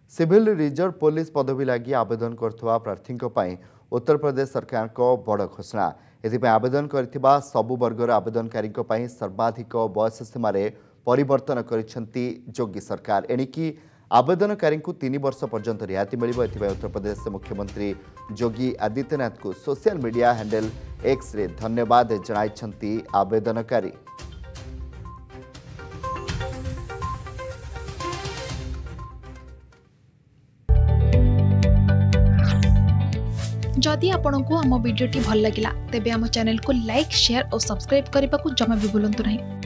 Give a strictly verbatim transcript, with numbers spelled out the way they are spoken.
Civil reserve police पदवी लगी आवेदन करथुवा प्रार्थी उत्तर प्रदेश सरकार को बड़ घोषणा। एथिपाई आवेदन करथिबा सबु वर्गर आवेदनकारी सर्वाधिक बयस सीमार परिवर्तन करिसेंती योगी सरकार। एणिकी आवेदनकारी तीन वर्ष पर्यंत रिहाती मिलिबो। एथिपाई उत्तर प्रदेश मुख्यमंत्री योगी आदित्यनाथ को social media handle X ray धन्यवाद जणाइछंती आवेदनकारी। जदि आपंक आम भिडी भल लगा तेब आम चैनल को लाइक शेयर और सब्सक्राइब करने को जमा भी भूलु नहीं।